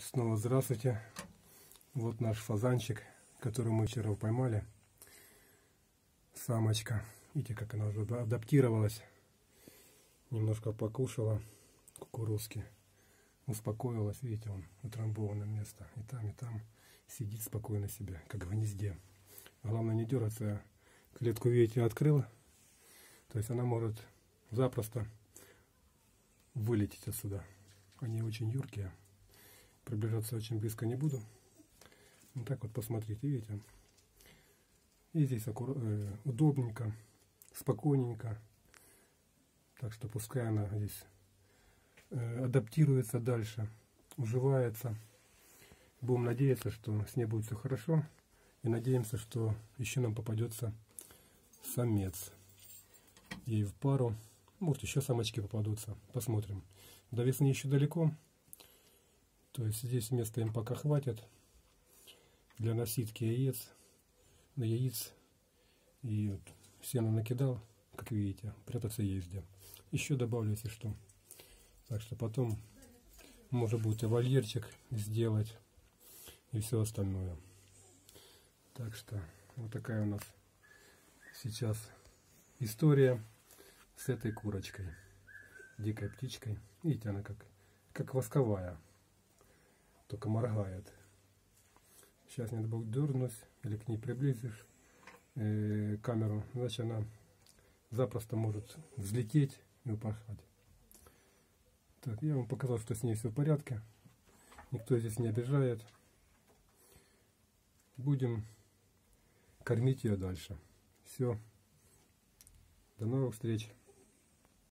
Снова здравствуйте. Вот наш фазанчик, который мы вчера поймали. Самочка. Видите, как она уже адаптировалась. Немножко покушала кукурузки. Успокоилась. Видите, он утрамбованное место. И там сидит спокойно себе, как в гнезде. Главное не дергаться. Клетку, видите, открыла. То есть она может запросто вылететь отсюда. Они очень юркие. Приближаться очень близко не буду. Вот так вот посмотрите, видите. И здесь удобненько, спокойненько. Так что пускай она здесь адаптируется дальше, уживается. Будем надеяться, что с ней будет все хорошо. И надеемся, что еще нам попадется самец. И в пару, может, еще самочки попадутся. Посмотрим. До весны еще далеко. То есть здесь места им пока хватит для насидки яиц. На яиц. И вот сено накидал, как видите, прятаться есть где. Еще добавлю, если что. Так что потом можно будет и вольерчик сделать. И все остальное. Так что вот такая у нас сейчас история с этой курочкой. Дикой птичкой. Видите, она как восковая. Только моргает. Сейчас не надо будет дернуть или к ней приблизишь камеру, значит она запросто может взлететь и упорхать. Так, я вам показал, что с ней все в порядке. Никто здесь не обижает. Будем кормить ее дальше. Все. До новых встреч.